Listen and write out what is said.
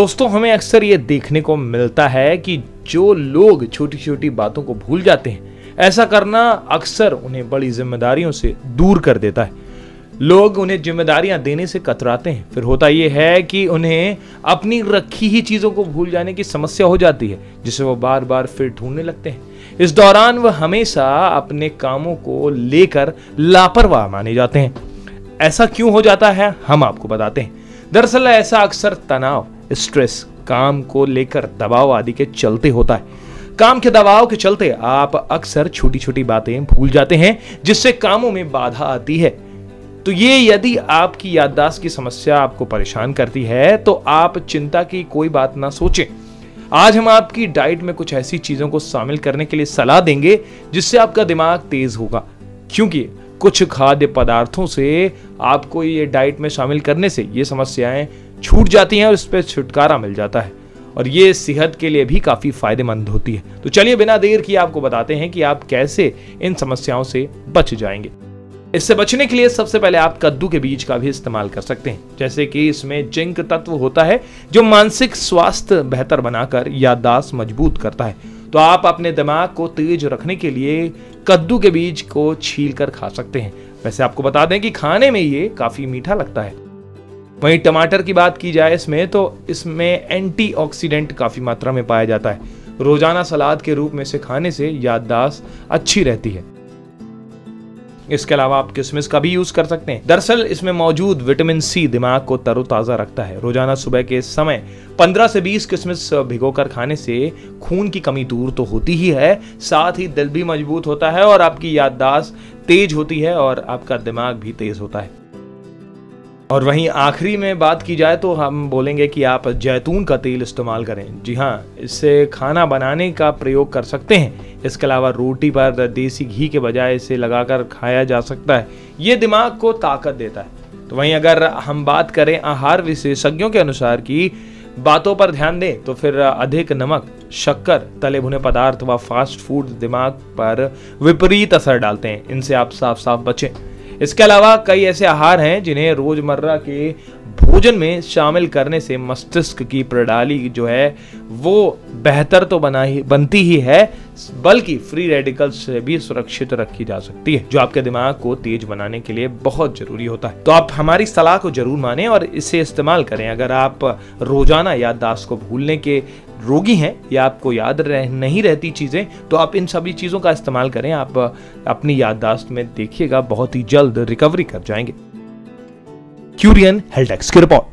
दोस्तों, हमें अक्सर ये देखने को मिलता है कि जो लोग छोटी छोटी बातों को भूल जाते हैं, ऐसा करना अक्सर उन्हें बड़ी जिम्मेदारियों से दूर कर देता है। लोग उन्हें जिम्मेदारियां देने से कतराते हैं। फिर होता यह है कि उन्हें अपनी रखी ही चीजों को भूल जाने की समस्या हो जाती है, जिसे वो बार बार फिर ढूंढने लगते हैं। इस दौरान वह हमेशा अपने कामों को लेकर लापरवाह माने जाते हैं। ऐसा क्यों हो जाता है, हम आपको बताते हैं। दरअसल ऐसा अक्सर तनाव, स्ट्रेस, काम को लेकर दबाव आदि के चलते होता है। काम के दबाव के चलते आप अक्सर छोटी छोटी बातें भूल जाते हैं, जिससे कामों में बाधा आती है। तो ये यदि आपकी याददाश्त की समस्या आपको परेशान करती है, तो आप चिंता की कोई बात ना सोचें। आज हम आपकी डाइट में कुछ ऐसी चीजों को शामिल करने के लिए सलाह देंगे जिससे आपका दिमाग तेज होगा, क्योंकि कुछ खाद्य पदार्थों से आपको ये डाइट में शामिल करने से ये समस्याएं छूट जाती हैं और इस पर छुटकारा मिल जाता है, और ये सेहत के लिए भी काफी फायदेमंद होती है। तो चलिए बिना देर किए आपको बताते हैं कि आप कैसे इन समस्याओं से बच जाएंगे। इससे बचने के लिए सबसे पहले आप कद्दू के बीज का भी इस्तेमाल कर सकते हैं, जैसे कि इसमें जिंक तत्व होता है जो मानसिक स्वास्थ्य बेहतर बनाकर याददाश्त मजबूत करता है। तो आप अपने दिमाग को तेज रखने के लिए कद्दू के बीज को छील कर खा सकते हैं। वैसे आपको बता दें कि खाने में ये काफी मीठा लगता है। वहीं टमाटर की बात की जाए इसमें, तो इसमें एंटीऑक्सीडेंट काफी मात्रा में पाया जाता है। रोजाना सलाद के रूप में इसे खाने से याददाश्त अच्छी रहती है। इसके अलावा आप किशमिश का भी यूज कर सकते हैं। दरअसल इसमें मौजूद विटामिन सी दिमाग को तरोताजा रखता है। रोजाना सुबह के समय 15 से 20 किशमिश भिगोकर खाने से खून की कमी दूर तो होती ही है, साथ ही दिल भी मजबूत होता है और आपकी याददाश्त तेज होती है और आपका दिमाग भी तेज होता है। और वहीं आखिरी में बात की जाए तो हम बोलेंगे कि आप जैतून का तेल इस्तेमाल करें। जी हाँ, इससे खाना बनाने का प्रयोग कर सकते हैं। इसके अलावा रोटी पर देसी घी के बजाय इसे लगाकर खाया जा सकता है। ये दिमाग को ताकत देता है। तो वहीं अगर हम बात करें आहार विशेषज्ञों के अनुसार की बातों पर ध्यान दें, तो फिर अधिक नमक, शक्कर, तले भुने पदार्थ व फास्ट फूड दिमाग पर विपरीत असर डालते हैं। इनसे आप साफ साफ बचें। इसके अलावा कई ऐसे आहार हैं जिन्हें रोजमर्रा के भोजन में शामिल करने से मस्तिष्क की प्रणाली जो है वो बेहतर तो बनती ही है, बल्कि फ्री रेडिकल्स से भी सुरक्षित रखी जा सकती है, जो आपके दिमाग को तेज बनाने के लिए बहुत जरूरी होता है। तो आप हमारी सलाह को जरूर मानें और इसे इस्तेमाल करें। अगर आप रोजाना याददाश्त को भूलने के रोगी हैं या आपको याद नहीं रहती चीजें, तो आप इन सभी चीजों का इस्तेमाल करें। आप अपनी याददाश्त में देखिएगा बहुत ही जल्द रिकवरी कर जाएंगे। क्यूरियन हेल्थ एक्स की रिपोर्ट।